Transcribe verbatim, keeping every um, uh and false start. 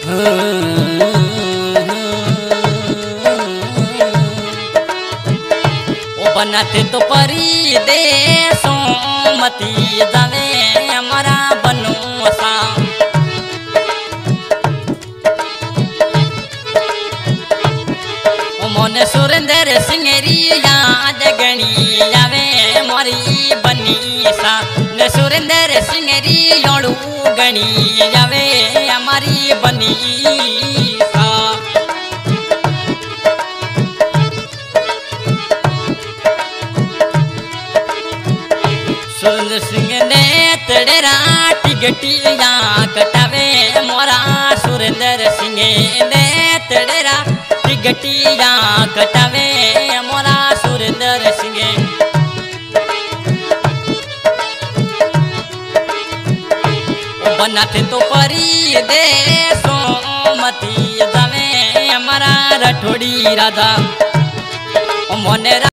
ओ बनाते तो परी देशों मती जावे हमारा बनो सा। ओ मोने सुरेंद्र सिंगरी याद गणी आवे मोरी बनी सा। ने सुरेंद्र सिंगरी योड़ू गणी आवे हमारी बनी सा। सुरेंद्र सिंह ने तड़ेरा टिकटिया कटावे मोरा। सुरेंद्र सिंह ने तड़ेरा टिकटिया कटावे मोरा। सुरेंद्र सिंह बनाते तो परी देशों मती जावे हमारा रठोड़ी राधा मोने।